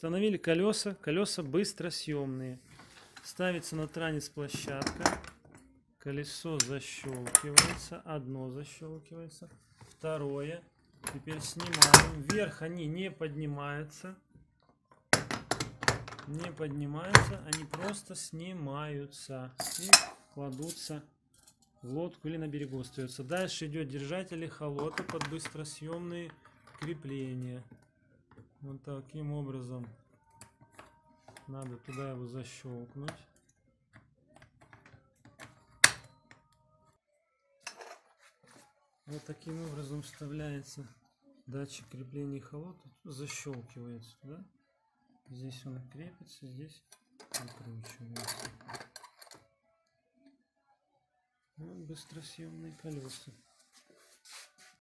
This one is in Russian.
Установили колеса. Колеса быстросъемные. Ставится на транец площадка. Колесо защелкивается. Одно защелкивается. Второе. Теперь снимаем. Вверх они не поднимаются. Не поднимаются. Они просто снимаются. И кладутся в лодку или на берегу остается. Дальше идет держатель эхолота под быстросъемные крепления. Вот таким образом надо туда его защелкнуть. Вот таким образом вставляется датчик крепления эхолота, защелкивается, да? Здесь он крепится, здесь закручивается. Вот быстросъемные колеса.